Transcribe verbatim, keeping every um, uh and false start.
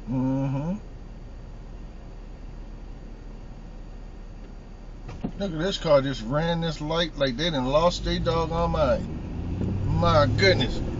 Mm-hmm. Look at this car just ran this light like they done lost their doggone mind. My goodness.